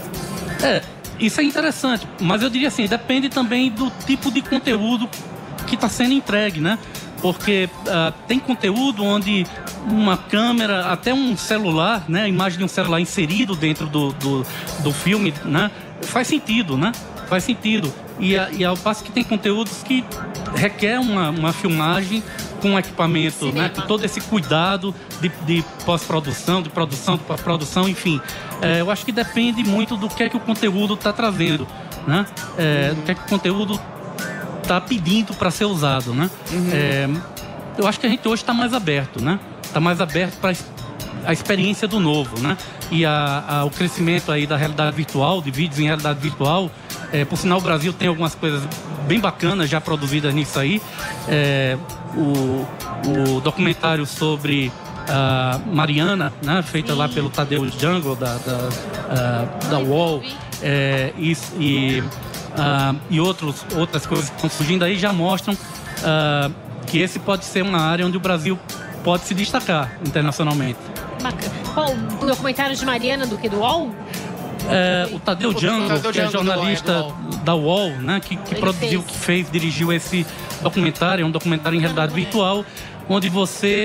É, isso é interessante, mas eu diria assim, depende também do tipo de conteúdo que está sendo entregue, né? Porque ah, tem conteúdo onde uma câmera, até um celular, né? A imagem de um celular inserido dentro do, do, do filme, né? Faz sentido, né? Faz sentido. E, a- e ao passo que tem conteúdos que requer uma, uma filmagem com equipamento, Cinema. né? Com todo esse cuidado de, de pós-produção, de produção, de pós-produção, enfim. É, eu acho que depende muito do que é que o conteúdo está trazendo, né? É, do que é que o conteúdo está pedindo para ser usado, né? É, eu acho que a gente hoje está mais aberto, né? Está mais aberto para a experiência do novo, né? E a, a- o crescimento aí da realidade virtual, de vídeos em realidade virtual. É, por sinal, o Brasil tem algumas coisas bem bacanas já produzidas nisso aí. É, o, o documentário sobre a Mariana, né? Feita lá pelo Tadeu Jungle, da, da, ah, da U O L. É, e, e, ah, e outros, outras coisas que estão surgindo aí já mostram ah, que esse pode ser uma área onde o Brasil pode se destacar internacionalmente. Bacana. Qual o documentário de Mariana do que do U O L? É, o Tadeu Jungle, Tadeu que é Jungle do- jornalista é, do da U O L, né, que, que Ele produziu, fez. que fez, dirigiu esse documentário, é um documentário em realidade virtual, onde você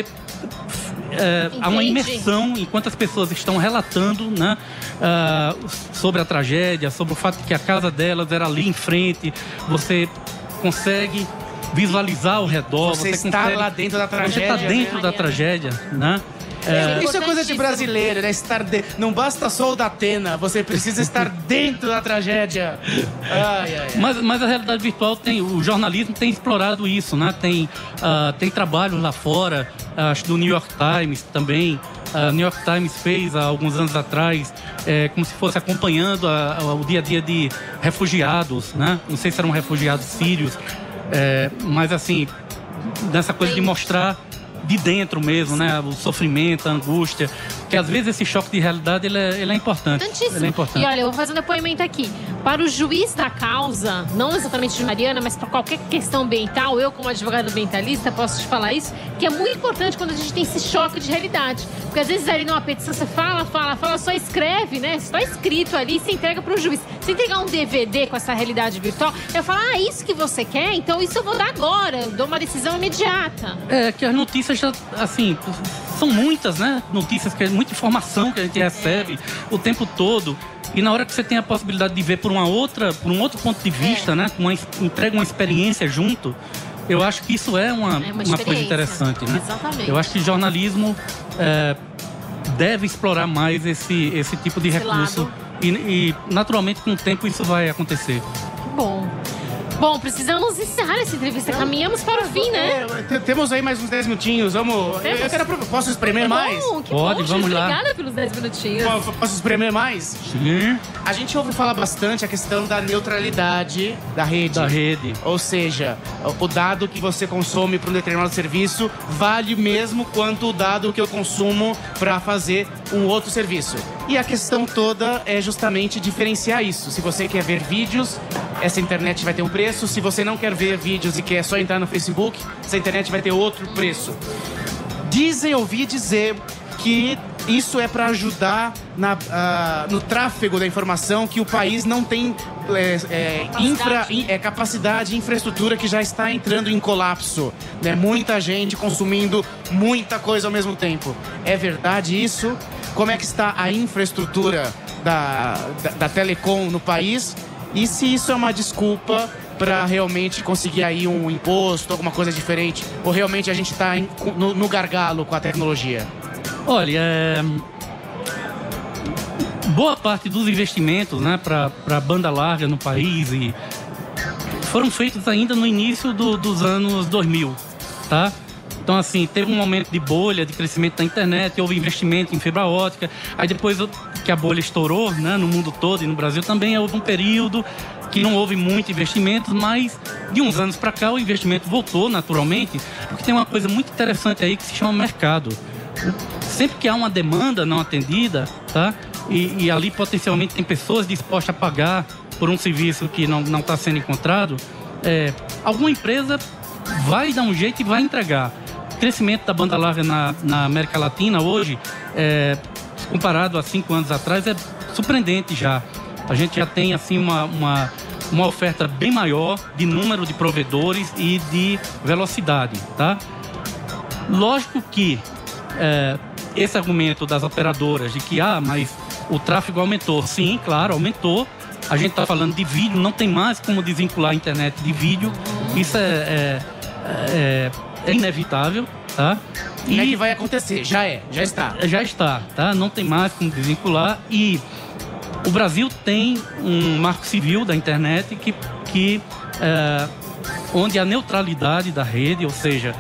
é, há uma Entende. imersão enquanto as pessoas estão relatando, né, ah, sobre a tragédia, sobre o fato de que a casa delas era ali em frente, você consegue visualizar ao redor, Você você, está consegue, lá dentro da você tragédia, está dentro né? da tragédia, né? É, Isso é coisa de brasileiro, né? Estar de... Não basta só da Atena, você precisa estar dentro da tragédia. Ai, ai, ai. Mas, mas a realidade virtual tem, o jornalismo tem explorado isso, né? Tem, ah, tem trabalho lá fora, ah, acho do New York Times também. A New York Times fez há alguns anos atrás, é, como se fosse acompanhando a- a- o dia a dia de refugiados, né? Não sei se eram refugiados sírios, é, mas assim, dessa coisa de mostrar de dentro mesmo, né? O sofrimento, a angústia. Que às vezes esse choque de realidade ele é, ele é importante. Ele é importante. E olha, eu vou fazer um depoimento aqui. Para o juiz da causa, não exatamente de Mariana, mas para qualquer questão ambiental, eu como advogado ambientalista posso te falar isso, que é muito importante quando a gente tem esse choque de realidade. Porque às vezes ali numa petição você fala, fala, fala, só escreve, né? Só escrito ali e se entrega para o juiz. Se entregar um D V D com essa realidade virtual, eu falo, ah, isso que você quer? Então isso eu vou dar agora. Eu dou uma decisão imediata. É, que as notícias já, assim, são muitas, né? Notícias, que muita informação que a gente recebe o tempo todo. E na hora que você tem a possibilidade de ver por uma outra, por um outro ponto de vista, é. né? Uma, entrega uma experiência junto, eu acho que isso é uma, é uma, uma coisa interessante, né? Exatamente. Eu acho que jornalismo é, deve explorar mais esse, esse tipo de esse recurso. E, e, naturalmente, com o tempo, isso vai acontecer. Que bom. Bom, precisamos encerrar essa entrevista. Caminhamos para o fim, né? É, temos aí mais uns dez minutinhos. Vamos. Temos? Eu quero, posso espremer que mais? Bom, que Pode, bom, vamos lá. Obrigada pelos dez minutinhos. Posso, posso espremer mais? Sim. A gente ouve falar bastante a questão da neutralidade da rede. Da rede. Ou seja, o dado que você consome para um determinado serviço vale mesmo quanto o dado que eu consumo para fazer um outro serviço. E a questão toda é justamente diferenciar isso. Se você quer ver vídeos, essa internet vai ter um preço. Se você não quer ver vídeos e quer só entrar no Facebook, essa internet vai ter outro preço. Dizem, ouvi dizer que isso é para ajudar na, uh, no tráfego da informação, que o país não tem é, é, infra, é, capacidade, infraestrutura, que já está entrando em colapso. Né? Muita gente consumindo muita coisa ao mesmo tempo. É verdade isso? Como é que está a infraestrutura da, da, da Telecom no país? E se isso é uma desculpa para realmente conseguir aí um imposto, alguma coisa diferente? Ou realmente a gente está no, no gargalo com a tecnologia? Olha, é... boa parte dos investimentos, né, para a banda larga no país e foram feitos ainda no início do, dos anos dois mil, tá? Então, assim, teve um momento de bolha, de crescimento da internet, houve investimento em fibra óptica, aí depois que a bolha estourou, né, no mundo todo e no Brasil também, houve um período que não houve muito investimento, mas de uns anos para cá o investimento voltou naturalmente, porque tem uma coisa muito interessante aí que se chama mercado. Sempre que há uma demanda não atendida, tá? E, e ali potencialmente tem pessoas dispostas a pagar por um serviço que não não está sendo encontrado, é, alguma empresa vai dar um jeito e vai entregar. O crescimento da banda larga na, na América Latina hoje, é, comparado a cinco anos atrás, é surpreendente já. A gente já tem assim uma, uma, uma oferta bem maior de número de provedores e de velocidade, tá? Lógico que é, esse argumento das operadoras de que, ah, mas o tráfego aumentou. Sim, claro, aumentou. A gente está falando de vídeo, não tem mais como desvincular a internet de vídeo. Isso é, é, é, é inevitável, tá? E é que vai acontecer, já é, já está. Já está, tá? Não tem mais como desvincular. E o Brasil tem um marco civil da internet que, que é, onde a neutralidade da rede, ou seja,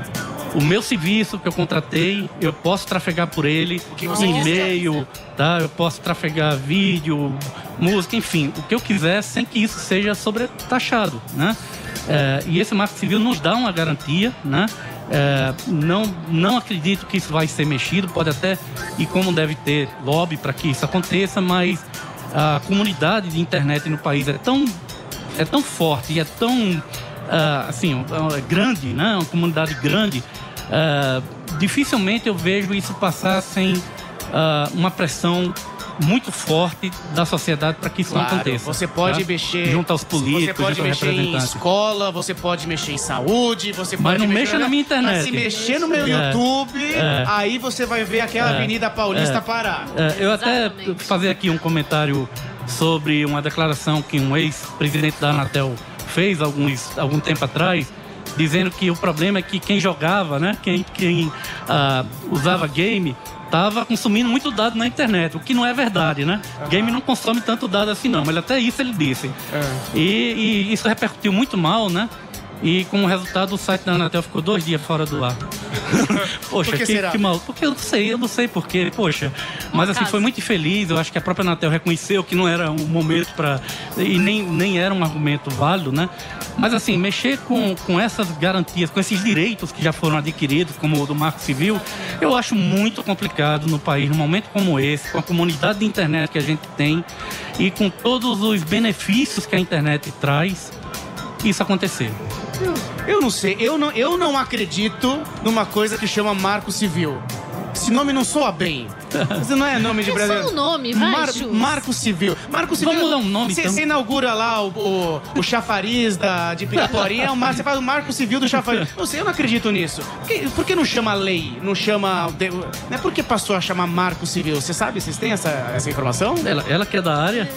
o meu serviço que eu contratei, eu posso trafegar por ele, e-mail, tá? Eu posso trafegar vídeo, música, enfim, o que eu quiser, sem que isso seja sobretaxado, né? É, e esse marco civil nos dá uma garantia, né? É, não, não acredito que isso vai ser mexido, pode até, e como deve ter lobby para que isso aconteça, mas a comunidade de internet no país é tão, é tão forte e é tão Uh, assim, é grande, né? Uma comunidade grande. Uh, dificilmente eu vejo isso passar sem uh, uma pressão muito forte da sociedade para que isso claro, não aconteça. Você pode tá? mexer junto aos políticos, você pode mexer em escola, você pode mexer em saúde, você pode mas não mexer mexa na minha internet. Mas se mexer no meu é, YouTube, é, aí você vai ver aquela é, Avenida Paulista é, parar. É, eu até fazer aqui um comentário sobre uma declaração que um ex-presidente da Anatel fez alguns, algum tempo atrás, dizendo que o problema é que quem jogava, né, quem, quem uh, usava game, estava consumindo muito dado na internet, o que não é verdade, né? Uhum. Game não consome tanto dado assim não, mas até isso ele disse. Uhum. E, e isso repercutiu muito mal, né? E como resultado, o site da Anatel ficou dois dias fora do ar. Poxa, Por que que, será? que mal. Porque eu não sei, eu não sei porquê, poxa. Mas assim, foi muito infeliz. Eu acho que a própria Anatel reconheceu que não era um momento para e nem, nem era um argumento válido, né? Mas assim, mexer com, com essas garantias, com esses direitos que já foram adquiridos, como o do Marco Civil, eu acho muito complicado no país, num momento como esse, com a comunidade de internet que a gente tem e com todos os benefícios que a internet traz, isso acontecer. Eu não sei, eu não, eu não acredito numa coisa que chama Marco Civil. Esse nome não soa bem. Isso não é nome de É brasileiro. só um nome, vai, Mar, Chus. Marco Civil. Marco Civil. Vamos dar um nome, Você então. inaugura lá o, o, o chafariz da, de Piraporinha, é um mar- você faz o Marco Civil do chafariz. Não sei, eu não acredito nisso. Por que, por que não chama lei? Não chama... de- Não é por que passou a chamar Marco Civil? Você sabe? Vocês têm essa, essa informação? Ela, ela que é da área,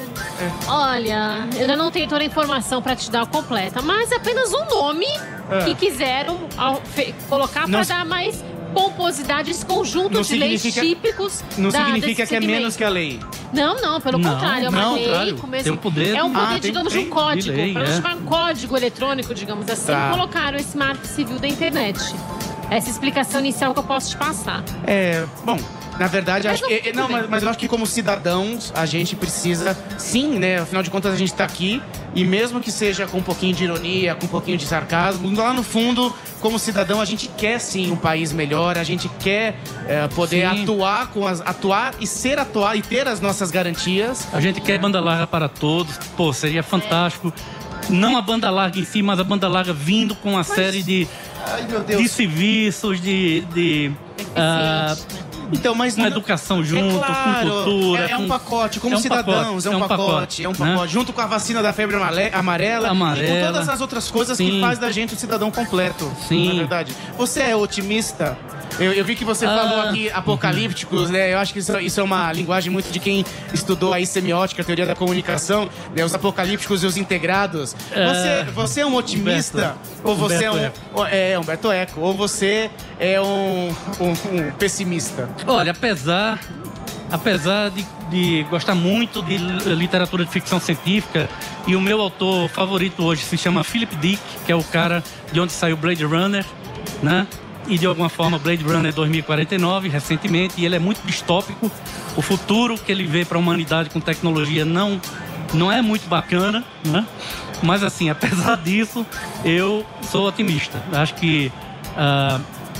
Olha, eu já não tenho toda a informação pra te dar completa, mas é apenas um nome É. que quiseram ao- fe- colocar Não pra se- dar mais pomposidade, esse conjunto Não de leis significa- típicos Não da, significa desse que é segmento. menos que a lei. Não, não, pelo Não, contrário, é uma não, lei contrário. com mesmo... Tem um poder- É um poder, Ah, tem- digamos, tem um código, de lei, para é. chamar um código eletrônico, digamos assim, Tá. colocaram esse marco civil da internet. Essa explicação inicial que eu posso te passar. É, bom, na verdade, Mas acho não que, tudo não, bem. mas, mas eu acho que como cidadãos, a gente precisa, sim, né? Afinal de contas, a gente tá aqui e mesmo que seja com um pouquinho de ironia, com um pouquinho de sarcasmo, lá no fundo, como cidadão, a gente quer sim um país melhor, a gente quer é, poder Sim. atuar com as, atuar e ser atuar e ter as nossas garantias. a gente quer banda larga para todos. Pô, seria fantástico. Não a banda larga em si, mas a banda larga vindo com uma série de, Ai, meu de serviços, de, de ah, Então, mas uma não- educação junto, é claro, com cultura. É, é um com- pacote, como é um cidadãos, pacote, é um pacote, é um né? pacote. Junto com a vacina da febre amale- amarela, e Amarela. com todas as outras coisas que Sim. faz da gente um cidadão completo. Sim. Na verdade. Você é otimista? Eu, eu vi que você Ah. falou aqui apocalípticos, né? Eu acho que isso, isso é uma linguagem muito de quem estudou aí semiótica, teoria da comunicação, né? Os apocalípticos e os integrados. É. Você, você é um otimista? Humberto. Ou você Humberto é um... Eco. ou- É, Humberto Eco. Ou você é um, um- um pessimista? Olha, apesar, apesar de, de gostar muito de literatura de ficção científica, e o meu autor favorito hoje se chama Philip Dick, que é o cara de onde saiu Blade Runner, né? E de alguma forma Blade Runner dois mil e quarenta e nove, recentemente, e ele é muito distópico. O futuro que ele vê para a humanidade com tecnologia não, não é muito bacana, né? Mas assim, apesar disso, eu sou otimista. Acho que ah,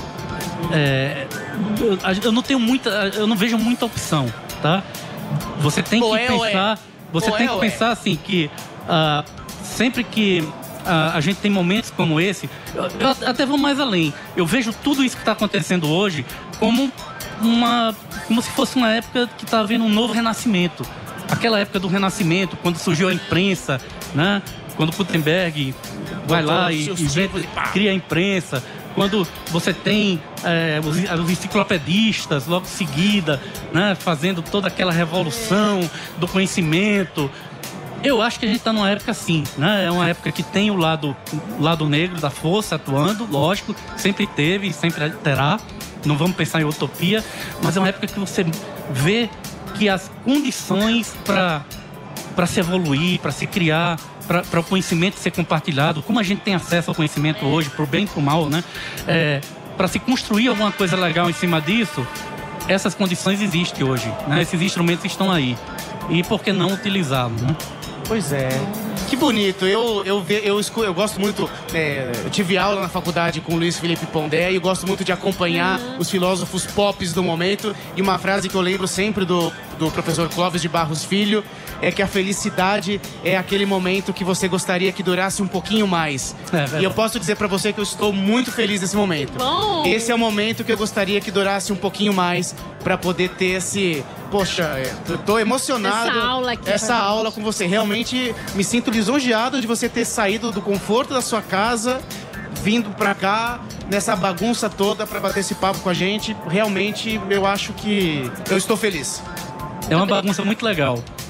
é, eu, eu não tenho muita, eu não vejo muita opção, tá? Você tem Ou que é ou é. pensar, você Ou tem é que ou é. pensar assim que ah, sempre que ah, a gente tem momentos como esse, eu, eu até vou mais além. Eu vejo tudo isso que está acontecendo hoje como uma, como se fosse uma época que está havendo um novo renascimento. Aquela época do renascimento, quando surgiu a imprensa, né? Quando Gutenberg vai Botou lá os e, seus e vê- tipos e pá. cria a imprensa, quando você tem é, os, os enciclopedistas logo em seguida, né, fazendo toda aquela revolução do conhecimento. Eu acho que a gente está numa época assim, né? É uma época que tem o lado, o lado negro da força atuando, lógico, sempre teve e sempre terá. Não vamos pensar em utopia, mas é uma época que você vê que as condições para para se evoluir, para se criar, para o conhecimento ser compartilhado, como a gente tem acesso ao conhecimento hoje, pro bem e pro mal, né? É, para se construir alguma coisa legal em cima disso, essas condições existem hoje, né? Esses instrumentos estão aí. E por que não utilizá-los, né? Pois é. Que bonito. Eu, eu, ve, eu, escu- eu gosto muito. é, eu tive aula na faculdade com o Luiz Felipe Pondé e eu gosto muito de acompanhar os filósofos pops do momento. E uma frase que eu lembro sempre do, do professor Clóvis de Barros Filho é que a felicidade é aquele momento que você gostaria que durasse um pouquinho mais. É verdade. E eu posso dizer pra você que eu estou muito feliz nesse momento. Bom. Esse é o momento que eu gostaria que durasse um pouquinho mais pra poder ter esse. Poxa, é, eu tô emocionado. Essa aula aqui Essa pra gente. aula com você. Realmente me sinto lisonjeado de você ter saído do conforto da sua casa, vindo pra cá, nessa bagunça toda pra bater esse papo com a gente. Realmente, eu acho que eu estou feliz. É uma bagunça muito legal.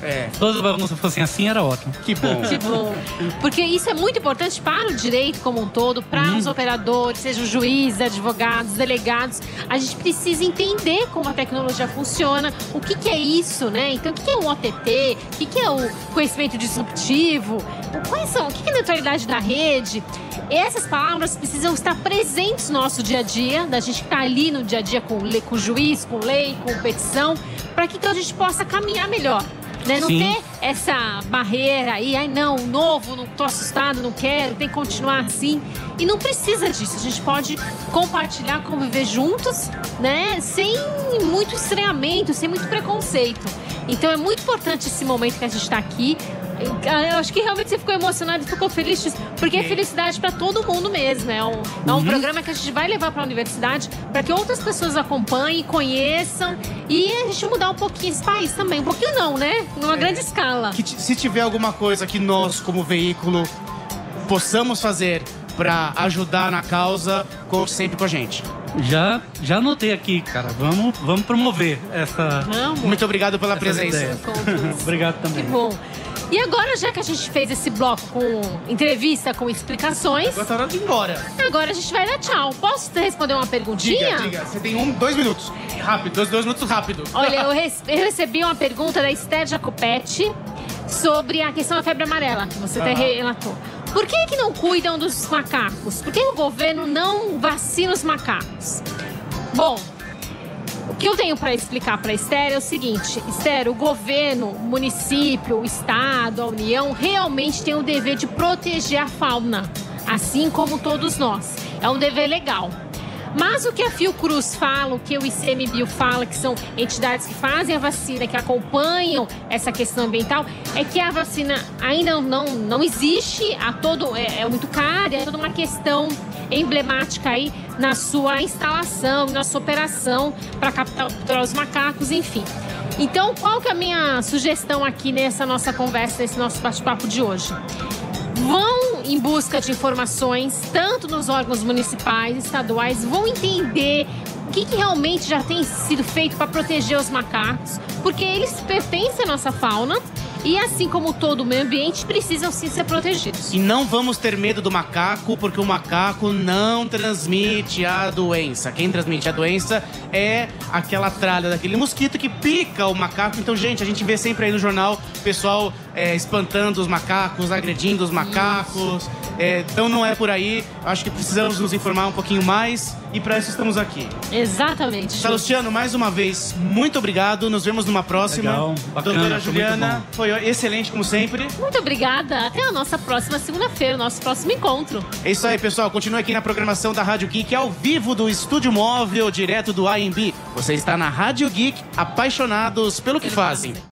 É. Se todas as bagunças fossem assim, era ótimo. Que bom. Que bom. Porque isso é muito importante para o direito como um todo, para Uhum. os operadores, sejam juízes, advogados, delegados. A gente precisa entender como a tecnologia funciona, o que, que é isso, né? Então, o que, que é um O T T? O que, que é o conhecimento disruptivo? Quais são? O que, que é a neutralidade da rede? Essas palavras precisam estar presentes no nosso dia a dia, da gente que está ali no dia a dia com, com o juiz, com lei, com petição, para que a gente possa caminhar melhor. Né? Não Sim. ter essa barreira aí, ai não, novo, não tô assustado, não quero, tem que continuar assim. E não precisa disso. A gente pode compartilhar, conviver juntos, né? Sem muito estranhamento, sem muito preconceito. Então é muito importante esse momento que a gente está aqui. Eu acho que realmente você ficou emocionado e ficou feliz, porque é felicidade para todo mundo mesmo. É um, é um Uhum. programa que a gente vai levar para a universidade para que outras pessoas acompanhem, conheçam e a gente mudar um pouquinho esse país também. Um pouquinho não, né? Numa grande escala. Que t- se tiver alguma coisa que nós, como veículo, possamos fazer para ajudar na causa, conte sempre com a gente. Já, já anotei aqui, cara. Vamos, vamos promover essa. Vamos. Muito obrigado pela presença. ideia. Encontros. Obrigado Que também. bom. E agora, já que a gente fez esse bloco com entrevista, com explicações, Agora tá hora de ir embora. agora a gente vai dar tchau. Posso te responder uma perguntinha? Diga, diga. Você tem um, dois minutos. Rápido, dois, dois minutos rápido. Olha, eu, res- eu recebi uma pergunta da Esther Jacopetti sobre a questão da febre amarela, que você até Aham. relatou. Por que que não cuidam dos macacos? Por que o governo não vacina os macacos? Bom, o que eu tenho para explicar para a Esther é o seguinte: Esther, o governo, o município, o estado, a União realmente tem o dever de proteger a fauna, assim como todos nós. É um dever legal. Mas o que a Fiocruz fala, o que o I C M B I O fala, que são entidades que fazem a vacina, que acompanham essa questão ambiental, é que a vacina ainda não, não existe, a todo, é, é muito cara, é toda uma questão emblemática aí na sua instalação, na sua operação para capturar os macacos, enfim. Então, qual que é a minha sugestão aqui nessa nossa conversa, nesse nosso bate-papo de hoje? Vão em busca de informações, tanto nos órgãos municipais, estaduais, vão entender o que, que realmente já tem sido feito para proteger os macacos, porque eles pertencem à nossa fauna e, assim como todo o meio ambiente, precisam sim ser protegidos. E não vamos ter medo do macaco, porque o macaco não transmite a doença. Quem transmite a doença é aquela tralha daquele mosquito que pica o macaco. Então, gente, a gente vê sempre aí no jornal o pessoal é, espantando os macacos, agredindo os macacos. É, então não é por aí. Acho que precisamos nos informar um pouquinho mais e para isso estamos aqui. Exatamente. Salustiano, mais uma vez, muito obrigado. Nos vemos numa próxima. Legal, bacana, Doutora foi Juliana, muito bom. foi excelente como sempre. Muito obrigada. Até a nossa próxima segunda-feira, o nosso próximo encontro. É isso aí, pessoal. Continue aqui na programação da Rádio Geek, ao vivo do Estúdio Móvel, direto do A M B. Você está na Rádio Geek, apaixonados pelo que fazem.